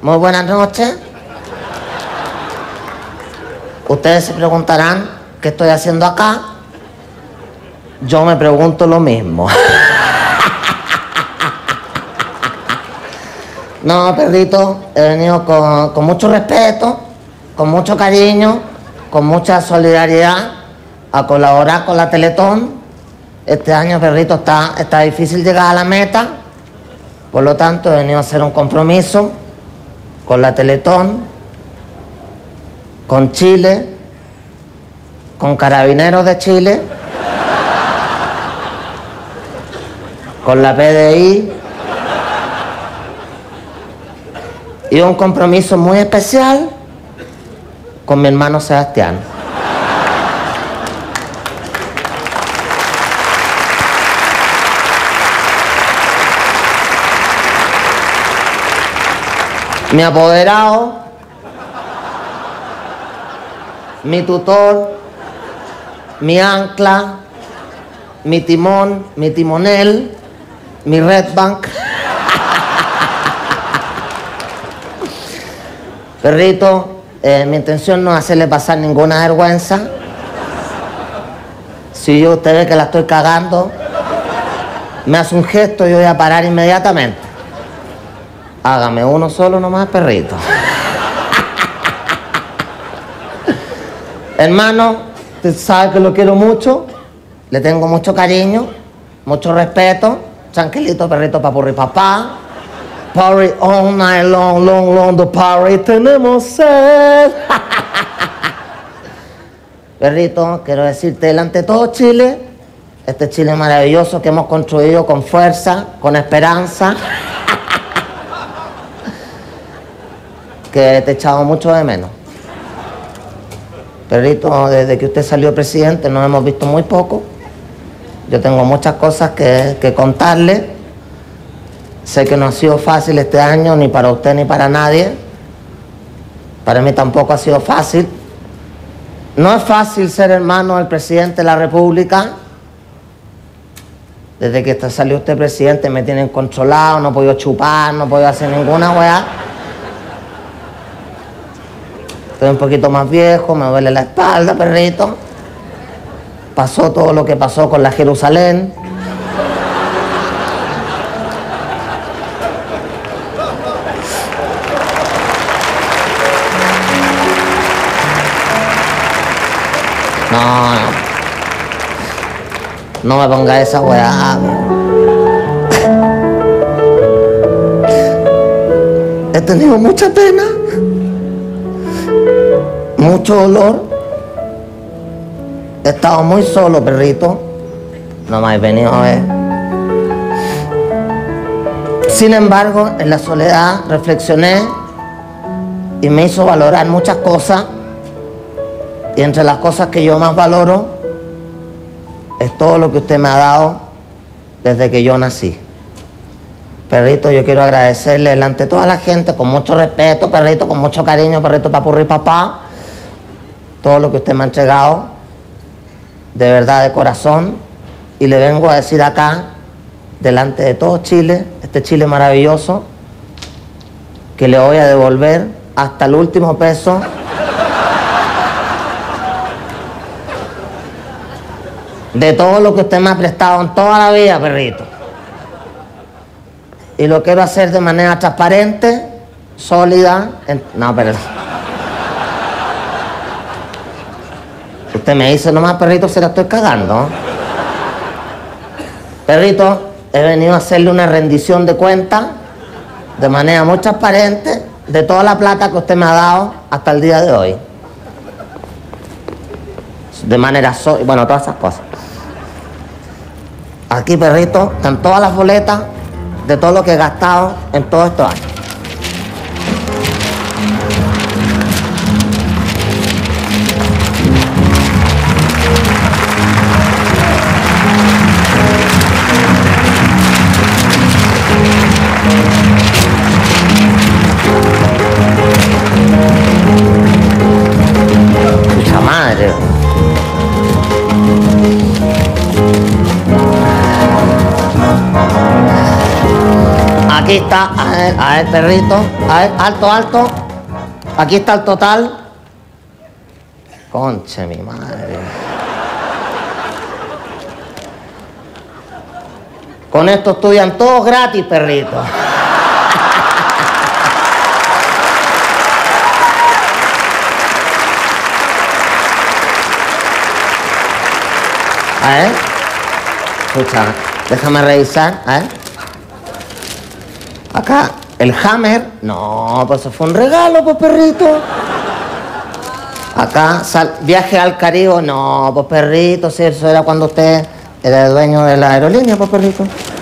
Muy buenas noches. Ustedes se preguntarán qué estoy haciendo acá. Yo me pregunto lo mismo. No, perrito, he venido con mucho respeto, con mucho cariño, con mucha solidaridad a colaborar con la Teletón. Este año, perrito, está difícil llegar a la meta. Por lo tanto, he venido a hacer un compromiso con la Teletón, con Chile, con Carabineros de Chile, con la PDI y un compromiso muy especial con mi hermano Sebastián. Mi apoderado, mi tutor, mi ancla, mi timón, mi timonel, mi Red Bank. Perrito, mi intención no es hacerle pasar ninguna vergüenza. Si usted ve que la estoy cagando, me hace un gesto y yo voy a parar inmediatamente. Hágame uno solo nomás, perrito. Hermano, usted sabe que lo quiero mucho, le tengo mucho cariño, mucho respeto. Tranquilito, perrito, papurri papá. Party all night long, long, long, the party, tenemos sed. Perrito, quiero decirte delante de todo Chile, este Chile maravilloso que hemos construido con fuerza, con esperanza, que te he echado mucho de menos. Perrito, desde que usted salió presidente nos hemos visto muy poco. Yo tengo muchas cosas que contarle. Sé que no ha sido fácil este año, ni para usted ni para nadie. Para mí tampoco ha sido fácil. No es fácil ser hermano del presidente de la República. Desde que salió usted presidente me tienen controlado, no he podido chupar, no he podido hacer ninguna weá. Estoy un poquito más viejo, me duele la espalda, perrito. Pasó todo lo que pasó con la Jerusalén. No me ponga esa weá. He tenido mucha pena, mucho dolor. He estado muy solo, perrito. No me he venido a ver. Sin embargo, en la soledad reflexioné y me hizo valorar muchas cosas. Y entre las cosas que yo más valoro es todo lo que usted me ha dado desde que yo nací. Perrito, yo quiero agradecerle delante de toda la gente, con mucho respeto, perrito, con mucho cariño, perrito, papurri papá, todo lo que usted me ha entregado, de verdad, de corazón. Y le vengo a decir acá, delante de todo Chile, este Chile maravilloso, que le voy a devolver hasta el último peso de todo lo que usted me ha prestado en toda la vida, perrito. Y lo quiero hacer de manera transparente, sólida. No, pero... Usted me dice nomás, perrito, se la estoy cagando. Perrito, he venido a hacerle una rendición de cuentas de manera muy transparente de toda la plata que usted me ha dado hasta el día de hoy. De manera bueno, todas esas cosas. Aquí, perrito, están todas las boletas de todo lo que he gastado en todos estos años. Pucha madre. Aquí está, a ver, perrito. A ver, alto, alto. Aquí está el total. Conche mi madre. Con esto estudian todos gratis, perrito. A ver. Escucha, déjame revisar. A ver. Acá, el Hammer. No, pues eso fue un regalo, pues, perrito. Acá, viaje al Caribe. No, pues, perrito, si eso era cuando usted era el dueño de la aerolínea, pues, perrito.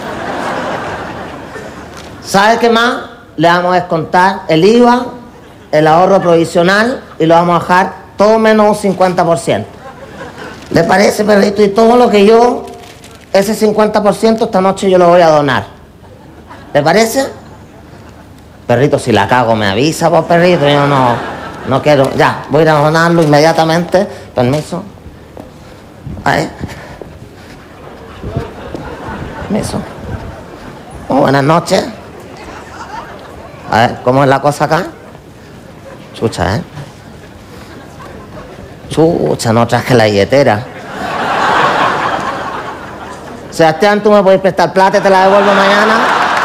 ¿Sabe qué más? Le vamos a descontar el IVA, el ahorro provisional y lo vamos a dejar todo menos un 50%. ¿Le parece, perrito? Y todo lo que yo, ese 50% esta noche yo lo voy a donar. ¿Le parece? Perrito, si la cago me avisa, pues, perrito, yo no quiero. Ya, voy a ir a donarlo inmediatamente. Permiso. Ahí. Permiso. Oh, buenas noches. A ver, ¿cómo es la cosa acá? Chucha, Chucha, no traje la billetera. Sebastián, ¿tú me puedes prestar plata y te la devuelvo mañana?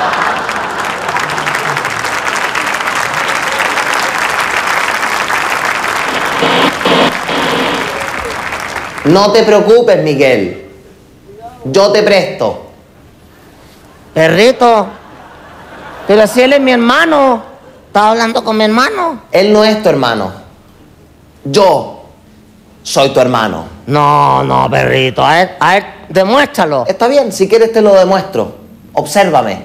No te preocupes, Miguel. Yo te presto. Perrito, pero si él es mi hermano. Estaba hablando con mi hermano. Él no es tu hermano. Yo soy tu hermano. No, perrito. A ver, demuéstralo. Está bien, si quieres te lo demuestro. Obsérvame.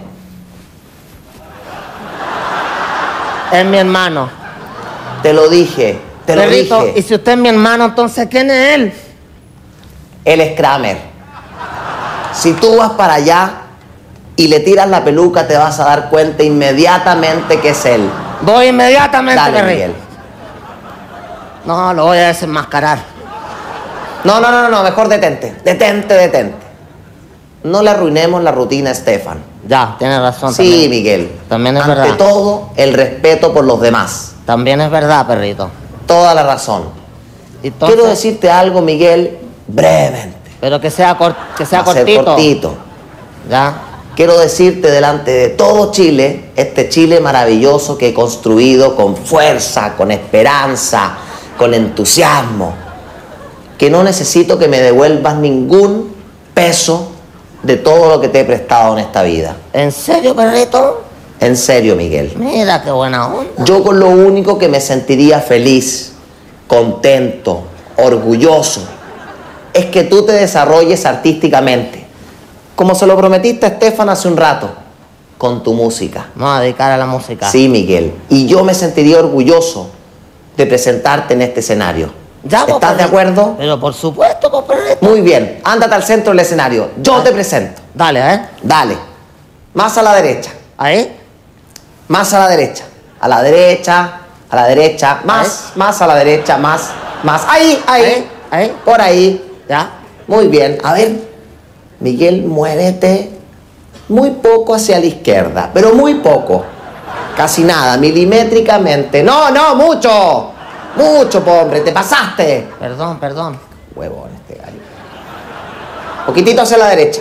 Es mi hermano. Te lo dije, te Perrito, lo dije. y si usted es mi hermano, entonces, ¿quién es él? Él es Kramer. Si tú vas para allá y le tiras la peluca, te vas a dar cuenta inmediatamente que es él. Voy inmediatamente, Dale, perrito. Miguel. No, lo voy a desenmascarar. No, mejor detente. No le arruinemos la rutina a Stefan. Ya, tiene razón. Sí, también. Miguel. También es Ante verdad. todo, el respeto por los demás. También es verdad, perrito. Toda la razón. Entonces, Quiero decirte algo, Miguel, brevemente. pero que sea, Va a ser cortito. cortito. Ya. Quiero decirte delante de todo Chile, este Chile maravilloso que he construido con fuerza, con esperanza, con entusiasmo, que no necesito que me devuelvas ningún peso de todo lo que te he prestado en esta vida. ¿En serio, perrito? En serio, Miguel. Mira qué buena onda. Yo con lo único que me sentiría feliz, contento, orgulloso, es que tú te desarrolles artísticamente, como se lo prometiste a Stefan hace un rato, con tu música. Me voy a dedicar a la música. Sí, Miguel. Y yo me sentiría orgulloso de presentarte en este escenario. Ya, pues, ¿Estás de perrito. acuerdo? Pero por supuesto, pues, perrito. Muy bien. Ándate al centro del escenario. Yo te presento. Dale, Dale. Más a la derecha. Ahí. Más a la derecha. A la derecha. A la derecha. Más a la derecha. Más. Ahí. Por ahí. Ya. Muy bien. A ver. Miguel, muévete muy poco hacia la izquierda. Pero muy poco. Casi nada. Milimétricamente. No, mucho. Mucho, hombre. Te pasaste. Perdón. Huevón este gallo. Poquitito hacia la derecha.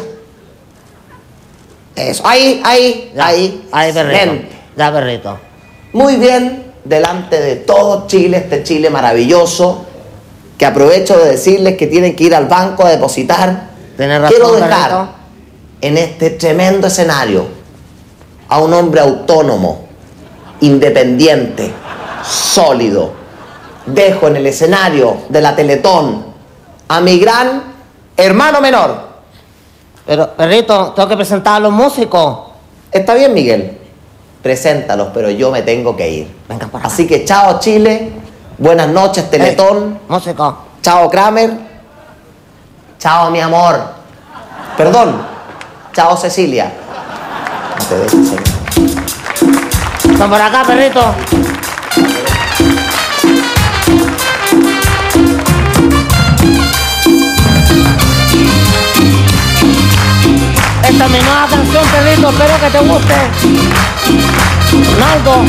Eso. Ahí, perrito. Excelente. Ya, perrito. Muy bien, delante de todo Chile, este Chile maravilloso, que aprovecho de decirles que tienen que ir al banco a depositar. Tienes razón, Quiero dejar perrito. en este tremendo escenario a un hombre autónomo, independiente, sólido. Dejo en el escenario de la Teletón a mi gran hermano menor. Pero, perrito, tengo que presentar a los músicos. Está bien, Miguel. Preséntalos, pero yo me tengo que ir. Venga para acá. Así que chao, Chile. Buenas noches, Teletón. Músico. Chao, Kramer. Chao, mi amor. Perdón. Chao, Cecilia. No te dejes, señor. Son por acá, perrito. Esta es mi nueva canción, perrito. aplauso, espero que te guste. Ronaldo.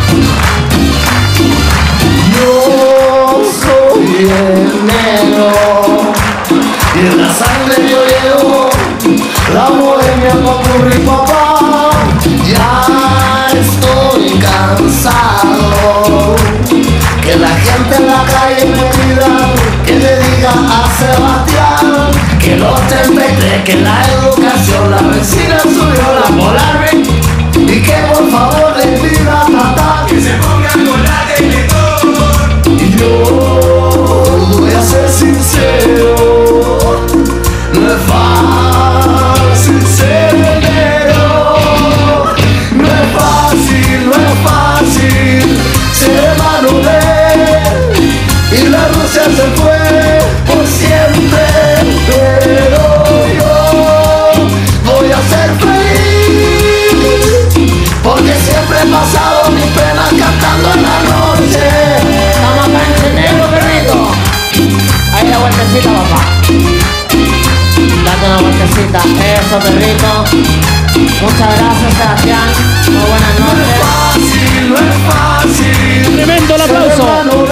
Yo soy el negro y en la sangre yo llevo la bohemia popurrí, papá. Ya estoy cansado que la gente en la calle me pida que le diga a Sebastián que los 33, que la educación, la vecina subió la polar y que por favor le pida a Tata que se ponga con la Teletón. Y yo voy a ser sincero, no es fácil ser negro, no es fácil, no es fácil ser hermano de, y la Rusia se fue por siempre, pero yo voy a ser feliz, porque siempre he pasado mis penas cantando en la noche. Estamos acá en negro, perrito. Ahí la vueltecita, papá. Date una vueltecita. Eso, perrito. Muchas gracias, Sebastián. Muy buenas noches. No es fácil. Tremendo el aplauso.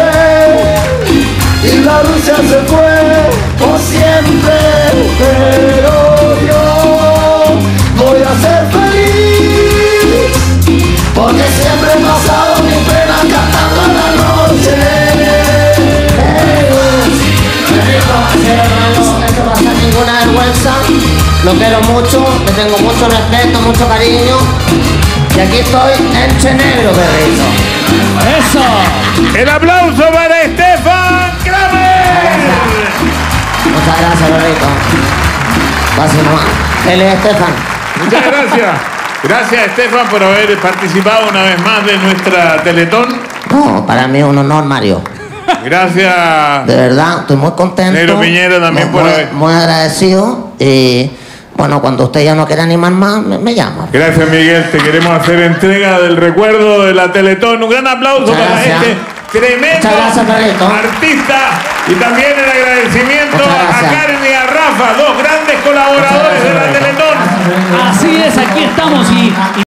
Y la Rusia se fue por siempre, pero yo voy a ser feliz, porque siempre he pasado mi pena cantando en la noche. Esto no pasa ninguna vergüenza, lo quiero mucho, le tengo mucho respeto, mucho cariño, y aquí estoy en Chenegro, perrito. ¡Eso! El aplauso para Stefan Kramer. Muchas gracias, perrito. Pase nomás. Él es Estefan. Muchas gracias. Gracias, Estefan, por haber participado una vez más de nuestra Teletón. No, para mí es un honor, Mario. Gracias. De verdad, estoy muy contento. Negro Piñera también por haber. Muy agradecido. Y bueno, cuando usted ya no quiera animar más, me llama. Gracias, Miguel. Te queremos hacer entrega del recuerdo de la Teletón. Un gran aplauso Muchas para gracias. este tremendo Muchas gracias, artista. Y también el agradecimiento Muchas a gracias. Karen y a Rafa, dos grandes colaboradores de la Teletón. Así es, aquí estamos y